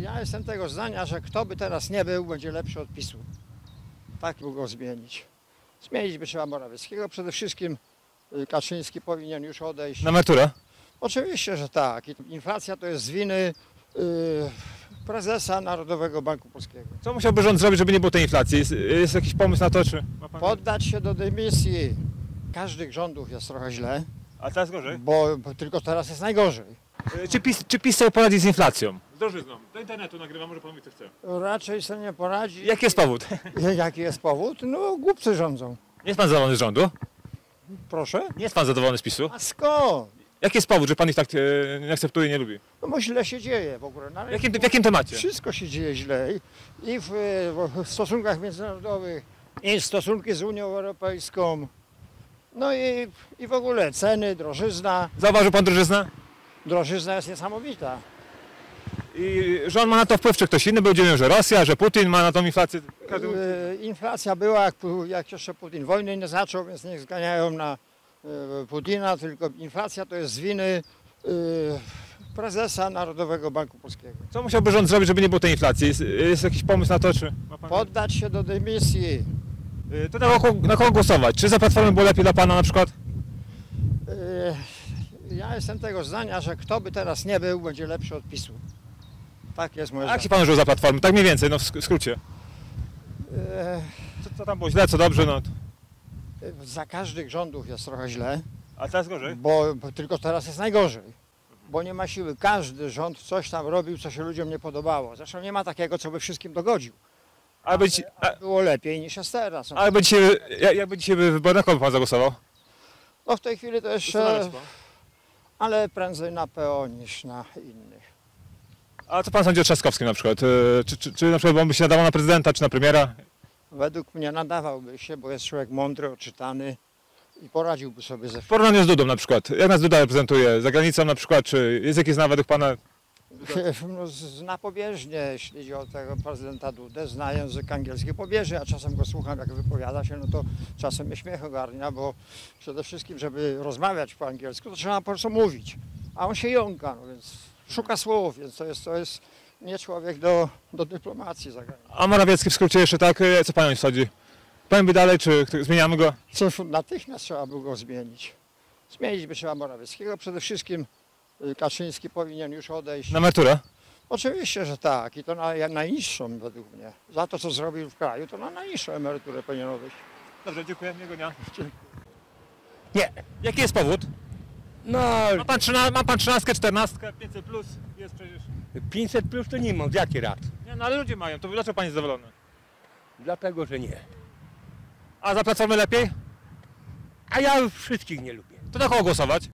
Ja jestem tego zdania, że kto by teraz nie był, będzie lepszy od PiS-u. Tak by go zmienić. Zmienić by trzeba Morawieckiego. Przede wszystkim Kaczyński powinien już odejść. Na emeryturę? Oczywiście, że tak. I inflacja to jest z winy prezesa Narodowego Banku Polskiego. Co musiałby rząd zrobić, żeby nie było tej inflacji? Jest jakiś pomysł na to, czy ma pan... Poddać się do dymisji. Każdych rządów jest trochę źle, A teraz gorzej? bo tylko teraz jest najgorzej. Czy PiS sobie poradzi z inflacją? Z drożyzną. Do internetu nagrywam, może pan mówi co chce. Raczej sobie nie poradzi. Jaki jest powód? Jaki jest powód? No głupcy rządzą. Nie jest pan zadowolony z rządu? Proszę? Nie jest pan zadowolony z PiS-u? A skąd? Jaki jest powód, że pan ich tak nie akceptuje i nie lubi? No bo źle się dzieje w ogóle. No, W jakim temacie? Wszystko się dzieje źle i w stosunkach międzynarodowych, i stosunki z Unią Europejską. No i w ogóle ceny, drożyzna. Zauważył pan drożyznę? Drożyzna jest niesamowita. I rząd ma na to wpływ, czy ktoś inny będzie mówił, że Rosja, że Putin ma na tą inflację? Inflacja była, jak jeszcze Putin wojny nie zaczął, więc niech zganiają na Putina, tylko inflacja to jest z winy prezesa Narodowego Banku Polskiego. Co musiałby rząd zrobić, żeby nie było tej inflacji? Jest jakiś pomysł na to, czy ma pan... Poddać się do dymisji. To na kogo głosować? Czy za Platformę było lepiej dla pana na przykład? Ja jestem tego zdania, że kto by teraz nie był, będzie lepszy od PiS-u. Tak jest moje A jak się zdanie. pan żył za Platformę? Tak mniej więcej, no w skrócie. Co tam było źle, co dobrze, no. Za każdych rządów jest trochę źle, A teraz gorzej? bo tylko teraz jest najgorzej. Bo nie ma siły. Każdy rząd coś tam robił, co się ludziom nie podobało. Zresztą nie ma takiego, co by wszystkim dogodził. A było lepiej niż jest teraz. No, jakby dzisiaj były wybory, na kogo by pan zagłosował? no w tej chwili to jeszcze, ale prędzej na PO niż na innych. A co pan sądzi o Trzaskowskim na przykład? Czy na przykład on by się nadawał na prezydenta, czy na premiera? Według mnie nadawałby się, bo jest człowiek mądry, oczytany i poradziłby sobie ze W porównaniu z Dudą na przykład. Jak nas Duda reprezentuje? Za granicą na przykład, czy jest jakieś według pana... No, zna pobieżnie, jeśli chodzi o tego prezydenta Dudę, zna język angielski pobieżnie, a czasem go słucham, jak wypowiada się, no to czasem mnie śmiech ogarnia, bo przede wszystkim, żeby rozmawiać po angielsku, to trzeba po prostu mówić, a on się jąka, no więc szuka słów, więc to jest nie człowiek do dyplomacji zagranicznej. A Morawiecki w skrócie jeszcze tak, co panią sądzi? Powiem by dalej, czy zmieniamy go? Natychmiast trzeba by go zmienić. Zmienić by trzeba Morawieckiego, przede wszystkim Kaczyński powinien już odejść. Na emeryturę? Oczywiście, że tak i to na najniższą według mnie. Za to, co zrobił w kraju, to na najniższą emeryturę powinien odejść. Dobrze, dziękuję, miłego dnia. Nie. Jaki jest powód? No, Ma pan 13, 14, 500+, plus, jest przecież... 500 plus to nie mam, z jaki rad? Nie, no ale ludzie mają, to dlaczego pan jest zadowolony? Dlatego, że nie. A za Platformę lepiej? A ja wszystkich nie lubię. To na kogo głosować?